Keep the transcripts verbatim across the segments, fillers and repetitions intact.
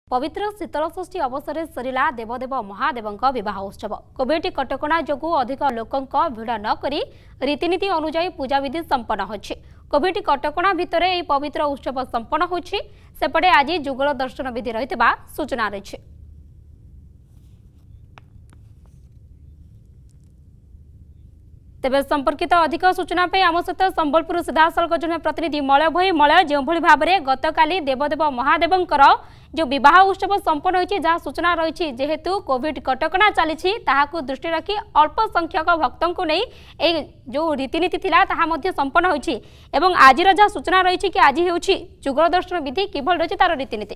पवित्र शीतलषष्ठी अवसर सरिला देवदेव महादेव विवाह उत्सव कोविड कटकणा जो अधिक लोकों भिड़ नक रीतिनीति अनुजाई पूजाविधि संपन्न होछि। कोविड कटकणा भितर यह पवित्र उत्सव संपन्न होछि। सेपटे आज जुगल दर्शन विधि रही सूचना रही। तेज संपर्कित अधिक सूचना आम सहित संबलपुर सीधासल जन प्रतिनिधि मलय भई मलय जो भाव में गतकाली देवदेव महादेव जो विवाह उत्सव संपन्न होती जहाँ सूचना रही जेहेतु कोविड कटकणा चली दृष्टि रखी अल्प संख्यक भक्तों को नहीं जो रीतिनीति थिला संपन्न होती एवं आज जहाँ सूचना रही कि आज हो जुगल दर्शन विधि किभल रही तार रीतिनीति।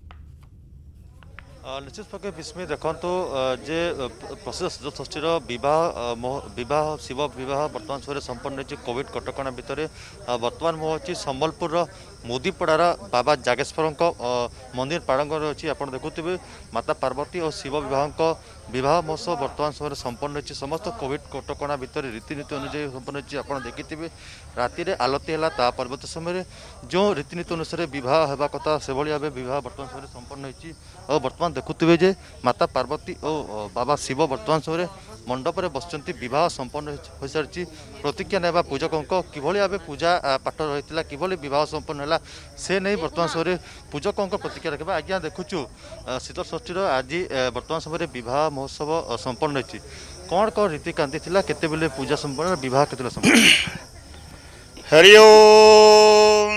निश्चित भाव विस्मय देखो जे प्रसिद्ध शीतलषष्ठी विवाह शिव विवाह बर्तमान समय संपन्न हो कोविड कटकणा भितर बर्तमान मु अच्छी संबलपुर मुदीपड़ार बाबा जागेश्वर मंदिर प्रांगण अच्छी आप देखुवे माता पार्वती और शिव विवाह विवाह महोत्सव बर्तमान समय संपन्न हो समस्त कोविड कटकणा भितर रीतिनीति अनुसार संपन्न हो देखिथे राति में आलती है ता परवर्त समय जो रीतिनीति अनुसार विवाह होगा कथा से भाव विवाह बर्तमान समय संपन्न हो बर्तमान देखुवे जे माता पार्वती और बाबा शिव बर्तमान समय मंडप में बसचंती विवाह संपन्न हो सारी प्रतिज्ञा नेबा पूजकों कि भाव पूजा पाठ रही किभली विवाह संपन्न है से नहीं बर्तमान समय पूजकों प्रतिज्ञा रखा। आज्ञा देखुचु शीतलषष्ठी आज बर्तमान समय विवाह महोत्सव संपन्न होती कौन कौन रीतिकांति थिला केते बेले पूजा संपन्न विवाह केते संपन्न। हरि ओम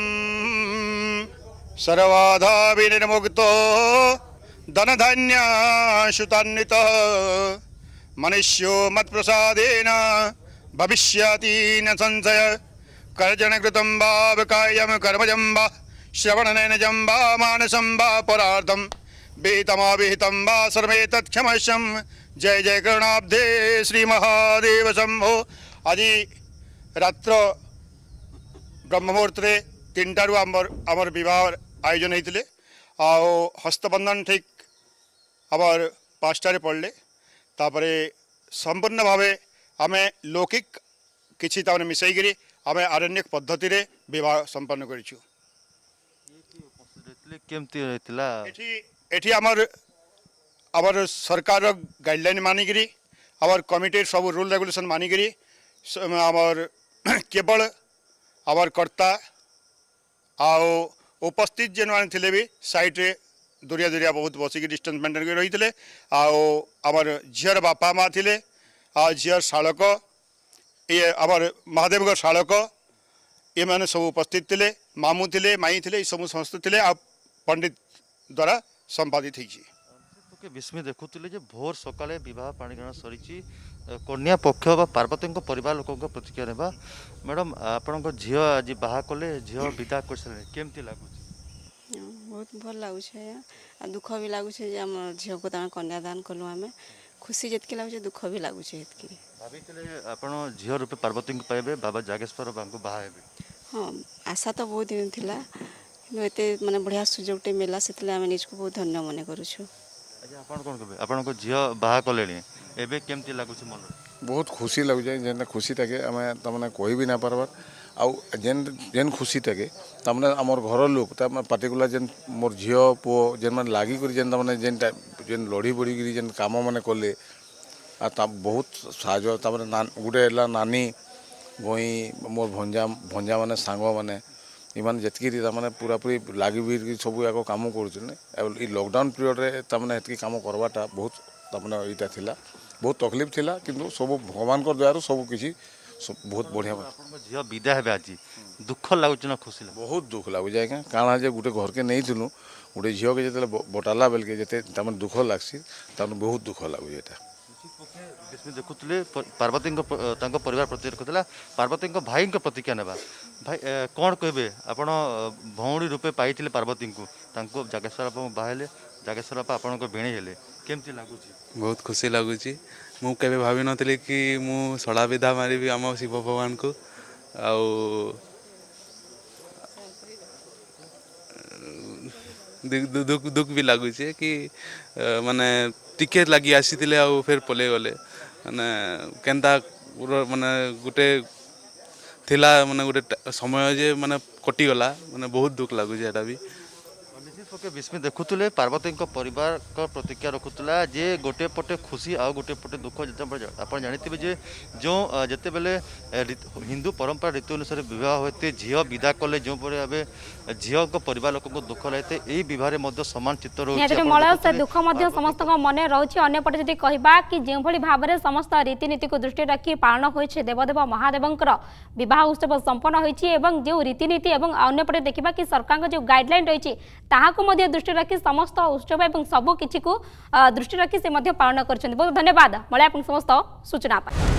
सर्वाधा विनिर्मुक्तो धन धान्य शुतान्वित मनुष्यो मत प्रसादेन भविष्यति न संशय कर्जन कृतं वा कायं कर्मजं वा श्रवणनयनजं वा मानसं वा परार्थं विहितमा विहितं वा सर्वे तत्क्षमस्यं। जय जय करुणाब्धे श्री महादेव शंभो। आज रात्र ब्रह्ममुहूर्त तीन टारू आमर आमर विवाह आयोजन होते हस्तबंधन ठीक आमर पाँचटारे पड़े तापरे संपूर्ण भाव आम लौकिक किसी मिसईकरी आम आरण्यक पद्धति रे विवाह संपन्न करिछु। एठी आमर आमर सरकार गाइडलाइन मानिकी आमर कमिटी सब रूल रेगुलेशन मानिकी आमर केवल आमर कर्ता आओ उपस्थित जेन मान थिले भी साइड रे दूरिया दूरिया बहुत बसिक डिस्टेंस मेंटेन कर रही थे आमर झीर बापा माँ थे आ झीर शाड़क ये आमर महादेव शाड़क ये मैंने सब उपस्थित थे मामू थे माई थे सब समस्त थे आ पंडित द्वारा संपादित होती। विस्मय देखुले भोर सकाले विवाह पाणिग्रहण सरी कन्या पक्ष बा पार्वती परिवार लोकों प्रतिक्रिया नेबा मैडम आपण झील आज बाहा कले झील विदा कर केमती लगुच। बहुत भल लगुच दुख भी लगुच आम झील को कन्यादान कलु आम खुशी जितकी लगुच दुख भी लगुच भाभी आपण झील रूपे पार्वती को पाइबे बाबा जागेश्वर बांको बाहा हेबे। हाँ आशा तो बहुत दिन थिला एते माने बढ़िया सुजोग टे मिला सेतले आम निज को बहुत धन्य मन करूछु। अच्छा आपण कोन कहबे आपण को झील बाहा कलेनी एबे केमती लगुच मन बहुत खुशी लगुच जेन खुशी ताके आम तमने कहि भी ना पारबार आउ जेन जेन खुशी ताके तमने आमर घर लोक तम पर्टिकुलर जेन मोर झील पो जेन मन लागी करी जेन तमने जेन जेन लड़ी बड़ी करी जेन काम माने कले आ ता बहुत साजो तमने गुटे एला नानी गोई मोर भंजा भंजा माने सांग माने इमान जतकी तमने पूरा पूरी लागी भी सब याको काम करूछन ए लॉकडाउन पीरियड रे तमने एतकी काम करवाटा बहुत तमने इटा थिला बहुत तकलीफ थिला किंतु सब भगवान को द्वारा सब किसी बहुत बढ़िया झील विदा हे आज दुख लगुच ना खुशी बहुत दुख लगुच आज्ञा कारण जे गोटे घर के नहीं थिलु गोटे झील के जो बटाला बेल के जिते दुख लगसी बहुत दुख लगुच एटा। देखुले पार्वती परिवार प्रति रखुला पार्वती भाई प्रतिज्ञा नेबा भाई कौन कहबे आपण भौणी रूपे पाई पार्वती को जागेश्वर बाबा बाहेले जागेश्वर बाबा आपण को भेणी हेले केमती लगुच। बहुत खुशी लगुच मु केबे भाभी नथले कि मु सड़ा विधा मारिबी आम शिव भगवान को आउ दुख दुख भी लगुच कि माने टिके लगी आसी फिर पले गले माने केनता माने गोटे थिला माने गोटे समय जे माने कटिगला माने बहुत दुख लगुच एटा भी। पके विस्मित देखुले पार्वती परिवार को प्रतिक्रिया रखुला जे गोटे पटे खुशी आ गोटे पटे दुख आप जानते जे जो जिते बेले हिंदू परंपरा रीति अनुसार विवाह होते झील विदा कले जो भाव झील को परिवार लोक को दुख लगे यही बहुत सामान चित्र रही दुख समस्त मन रही अंपटे जब कह कि जो भाव में समस्त रीतिनीति को दृष्टि रखी पालन हो देवदेव महादेवंकर विवाह उत्सव संपन्न हो जो रीतिनीति अंपटे देखा कि सरकार जो गाइडलाइन रही दृष्टि रखी समस्त उत्सव और सबकि को दृष्टि रखी से पालन कर बहुत धन्यवाद मलया समस्त सूचना।